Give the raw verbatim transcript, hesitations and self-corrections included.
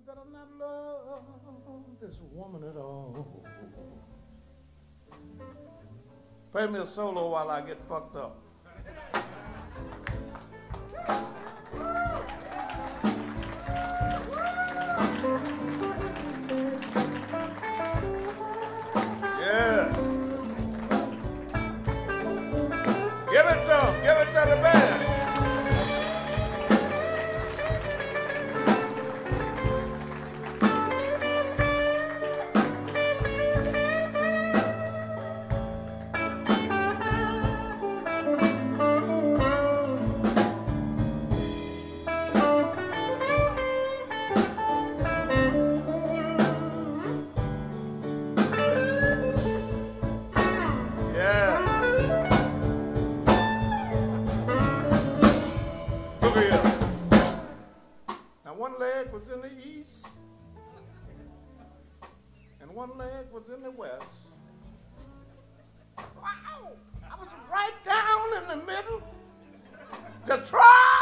better not love this woman at all. Play me a solo while I get fucked up. Yeah. Give it to him. Give it to the band. One leg was in the east, and one leg was in the west. Wow! I was right down in the middle, just try.